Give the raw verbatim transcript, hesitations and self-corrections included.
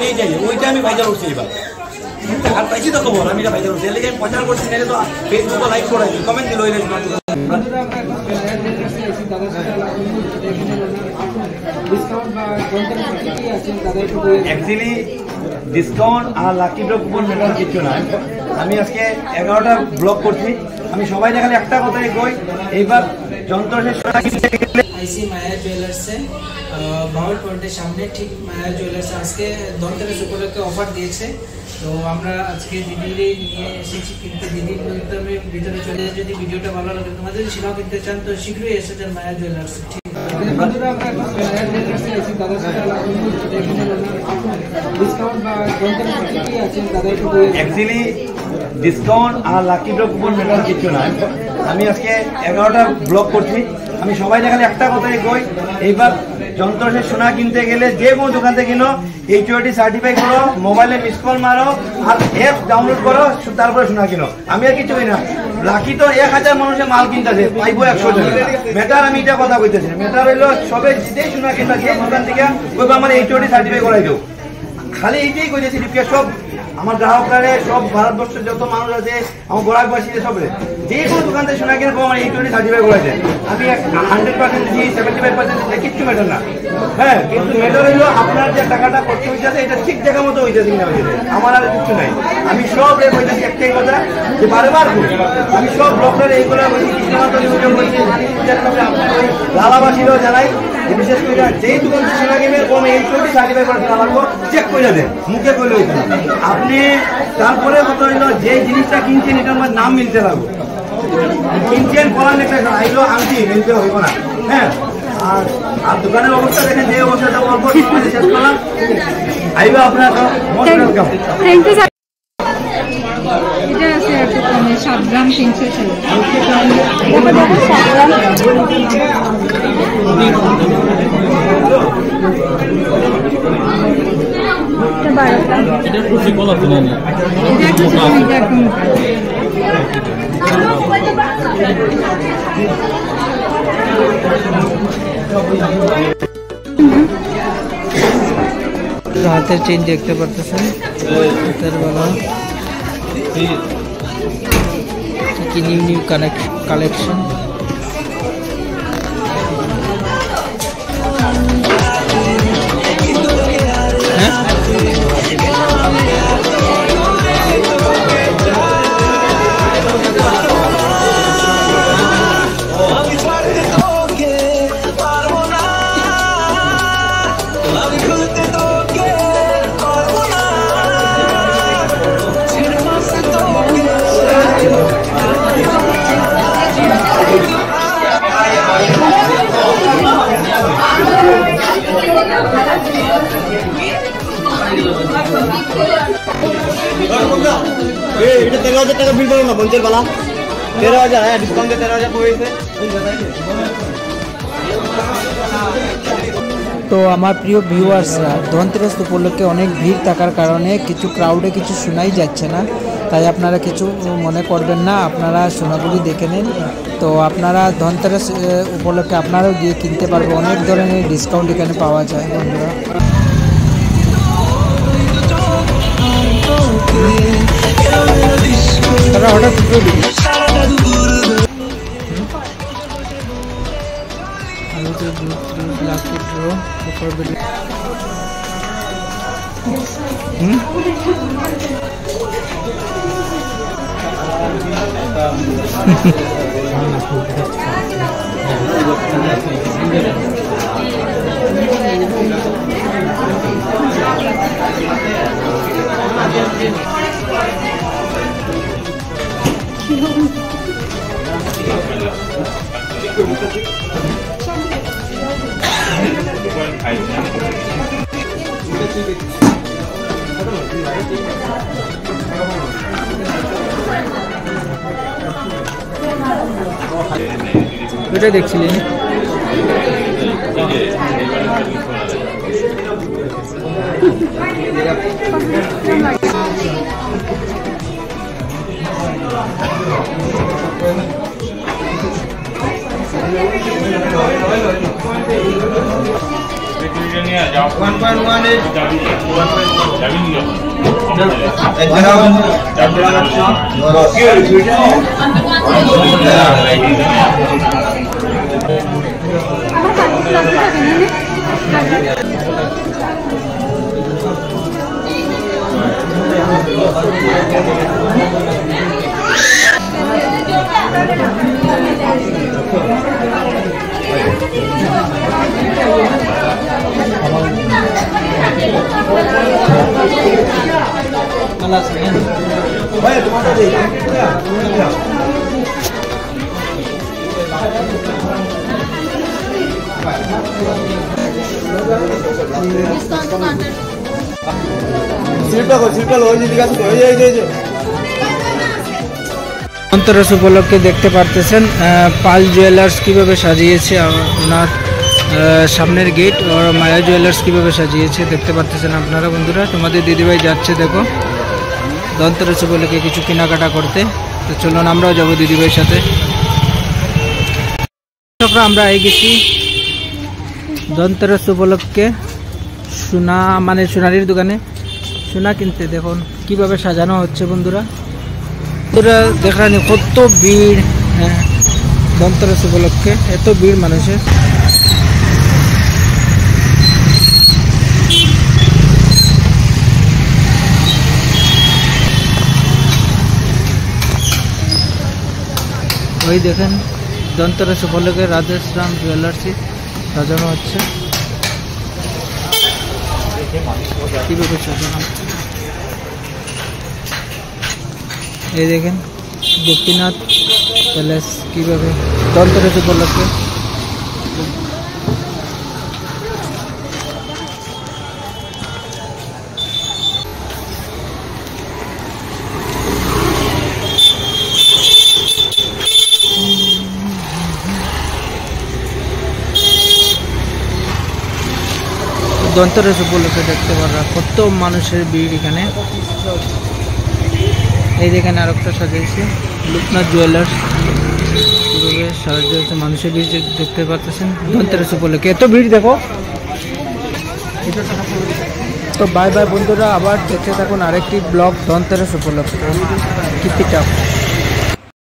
এইটাই ওইটা আমি ভাইজাল উঠছি এবার আর পাইছি তো খবর আমি এটা ভাইজাল উঠছি এর লেগে আমি প্রচার করছি না তো ফেসবুকে লাইক করাই কমেন্ট দিল ওই অ্যাকচুয়ালি ডিসকাউন্ট আর লাকি ড্র কুপন মেটার কিছু না আমি আজকে এগারোটা ব্লক করছি আমি সবাই দেখালে একটা কথাই কই এইবার যন্ত্র আইসি মায়া জুয়েলার্সে বাউল পয়েন্টের সামনে ঠিক মায়া জুয়েলার্স আজকে ধনতেরাস উপলক্ষে অফার দিয়েছে তো আমরা আজকে দিদির নিয়ে এসেছি কিনতে দিদির ভিতরে চলে যায় যদি ভিডিওটা ভালো লাগে তোমাদের যদি সেটাও কিনতে চান তো শীঘ্রই এসে যান মায়া জুয়েলার্স ঠিক অ্যাকচুয়ালি ডিসকাউন্ট আর লাকি ড্র কুপন মেটার কিছু না আমি আজকে এগারোটা ব্লক করছি আমি সবাই দেখালে একটা কথাই কই এইবার যন্ত্র সে সোনা কিনতে গেলে যে কোনো দোকান থেকে কিনো এইচওডি সার্টিফাই করো মোবাইলে মিস কল মারো আর অ্যাপ ডাউনলোড করো তারপরে সোনা কিনো আমি আর কিছু না লাকি তো এক হাজার মানুষের মাল কিনতেছে পাইবো একশো টাকা মেটার আমি এটা কথা কইতেছি মেটার হইলো সবে যেটাই সোনা কিনতেছে দোকান থেকে ওইবার আমার এইচওডি সার্টিফাই করাই দেবো খালি এইটাই কইতেছি সব আমার গ্রাহকরা সব ভারতবর্ষের যত মানুষ আছে আমার গ্রাহকবাসীদের সব যে কোনো দোকান থেকে শোনা কিনে আমার এইচওডি সার্টিফাই করেছে আমি হান্ড্রেড পার্সেন্ট দিচ্ছি সেভেন্টি ফাইভ পার্সেন্ট দিচ্ছি কিচ্ছু ম্যাটার না হ্যাঁ কিন্তু ম্যাটার হইলো আপনার যে টাকাটা খরচ হইতেছে এটা ঠিক জায়গা মতো হইতেছে কিনা হইতেছে আমার আর কিছু নাই আমি সব রেপ হইতেছি একটাই কথা যে বারবার আমি সব ব্লকটার এইগুলো বলছি কৃষ্ণকান্ত নিবেদন করছি আপনার ওই লালাবাসীরাও জানাই বিশেষ করে যেই দোকান থেকে শোনা কিনবে কোনো এইচওডি সার্টিফাই করে শোনা লাগবো চেক করে দেন মুখে কইলে হইতে আপনি তারপরে কথা হইলো যে জিনিসটা কিনছেন এটা আমার নাম মিলতে লাগবে কিনছেন করার একটা আইলো আনছি মিলতে হইব না হ্যাঁ আর আর দোকানের অবস্থা দেখেন যে অবস্থাটা অল্প সময় শেষ করলাম আইবা আপনার most welcome thank you sir এটা আছে একটু কমে সাত গ্রাম তিনশো ছিল এটা দেখো সাত গ্রাম এটা বারো গ্রাম এটা খুশি কলা কিনে নি এটা খুশি এটা একদম হাতের চেন দেখতে পারতেছেন হাতের বালা কি নিউ নিউ কালেকশন এটা তেরো হাজার টাকা বিল করো না পঞ্চাশ বালা তেরো হাজার হ্যাঁ ডিসকাউন্টে তেরো হাজার পড়েছে তো আমার প্রিয় ভিউয়ার্সরা ধনতেরাস উপলক্ষে অনেক ভিড় থাকার কারণে কিছু ক্রাউডে কিছু শোনাই যাচ্ছে না তাই আপনারা কিছু মনে করবেন না আপনারা সোনাগুলি দেখে নিন তো আপনারা ধনতেরাস উপলক্ষে আপনারাও গিয়ে কিনতে পারবেন অনেক ধরনের ডিসকাউন্ট এখানে পাওয়া যায় বন্ধুরা তারা হঠাৎ এটা দেখছিলেন one point one is one point one Vaya, tomate ahí. Dhanteras উপলক্ষে দেখতে পারতেছেন পাল জুয়েলার্স কিভাবে সাজিয়েছে ওনার সামনের গেট আর মায়া জুয়েলার্স কিভাবে সাজিয়েছে দেখতে পারতেছেন আপনারা বন্ধুরা। তোমাদের দিদিভাই যাচ্ছে দেখো ধনতেরাস উপলক্ষে কিছু কেনাকাটা করতে, তো চলুন আমরাও যাবো দিদিভাইয়ের সাথে। আমরা এই গেছি ধনতেরাস উপলক্ষে সোনা মানে সোনারির দোকানে সোনা কিনতে। দেখুন কিভাবে সাজানো হচ্ছে বন্ধুরা, বন্ধুরা দেখানি কত ভিড়। হ্যাঁ ধনতেরাস উপলক্ষে এত ভিড় মানুষের। ওই দেখেন ধনতেরাস উপলক্ষে রাধেশ্যাম জুয়েলার্সে সাজানো হচ্ছে, কিভাবে সাজানো। এই দেখেন গোপীনাথ প্যালেস কিভাবে ধনতেরাস উপলক্ষে। ধনতেরাস উপলক্ষে দেখতে পারা কত মানুষের ভিড় এখানে। এই দেখেন আর একটা সাজিয়েছে লোকনাথ জুয়েলার্স, কিভাবে সাজিয়েছে মানুষের ভিড় দেখতে পাচ্ছেন ধনতেরাস উপলক্ষে এত ভিড় দেখো। তো বাই বাই বন্ধুরা, আবার দেখতে থাকুন আরেকটি ব্লগ ধনতেরাস উপলক্ষে। Keep it up.